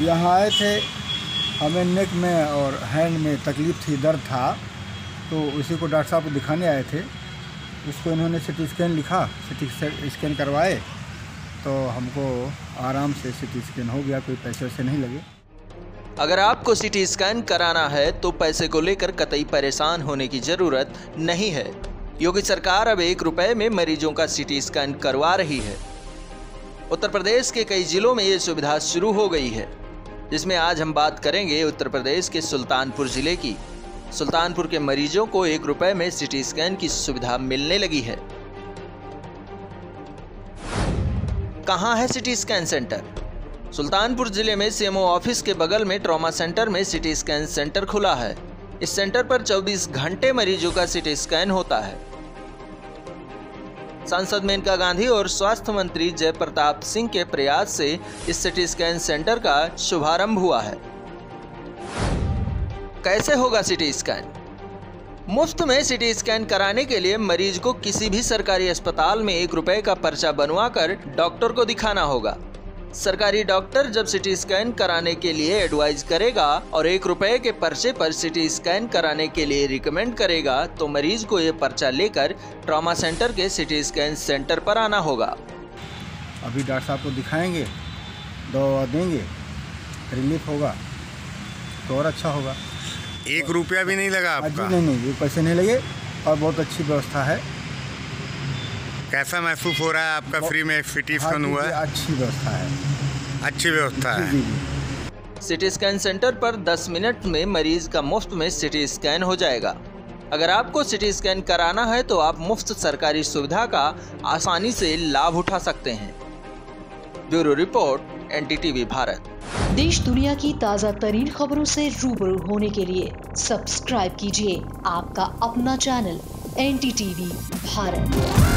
यहाँ आए थे, हमें नेक में और हैंड में तकलीफ़ थी, दर्द था, तो उसी को डॉक्टर साहब को दिखाने आए थे। उसको इन्होंने सिटी स्कैन लिखा, सिटी स्कैन करवाए तो हमको आराम से सिटी स्कैन हो गया, कोई पैसे वैसे नहीं लगे। अगर आपको सिटी स्कैन कराना है तो पैसे को लेकर कतई परेशान होने की ज़रूरत नहीं है। योगी सरकार अब 1 रुपए में मरीजों का सिटी स्कैन करवा रही है। उत्तर प्रदेश के कई जिलों में ये सुविधा शुरू हो गई है, जिसमें आज हम बात करेंगे उत्तर प्रदेश के सुल्तानपुर जिले की। सुल्तानपुर के मरीजों को 1 रुपए में सिटी स्कैन की सुविधा मिलने लगी है। कहां है सिटी स्कैन सेंटर? सुल्तानपुर जिले में सीएमओ ऑफिस के बगल में ट्रॉमा सेंटर में सिटी स्कैन सेंटर खुला है। इस सेंटर पर 24 घंटे मरीजों का सिटी स्कैन होता है। सांसद मेनका गांधी और स्वास्थ्य मंत्री जय प्रताप सिंह के प्रयास से इस सिटी स्कैन सेंटर का शुभारंभ हुआ है। कैसे होगा सिटी स्कैन? मुफ्त में सिटी स्कैन कराने के लिए मरीज को किसी भी सरकारी अस्पताल में 1 रुपए का पर्चा बनवाकर डॉक्टर को दिखाना होगा। सरकारी डॉक्टर जब सिटी स्कैन कराने के लिए एडवाइज करेगा और 1 रुपए के पर्चे पर सिटी स्कैन कराने के लिए रिकमेंड करेगा तो मरीज को ये पर्चा लेकर ट्रॉमा सेंटर के सिटी स्कैन सेंटर पर आना होगा। अभी डॉक्टर साहब को दिखाएंगे, दवा देंगे, रिलीफ होगा तो और अच्छा होगा। 1 रुपया भी नहीं लगा आपका? नहीं, पैसे नहीं लगे और बहुत अच्छी व्यवस्था है। कैसा महसूस हो रहा है आपका? फ्री में सिटी स्कैन हुआ है? अच्छी व्यवस्था है। अच्छी व्यवस्था है। सिटी स्कैन सेंटर पर 10 मिनट में मरीज का मुफ्त में सिटी स्कैन हो जाएगा। अगर आपको सिटी स्कैन कराना है तो आप मुफ्त सरकारी सुविधा का आसानी से लाभ उठा सकते हैं। ब्यूरो रिपोर्ट, NDTV भारत। देश दुनिया की ताज़ा तरीन खबरों से रूबरू होने के लिए सब्सक्राइब कीजिए आपका अपना चैनल NDTV भारत।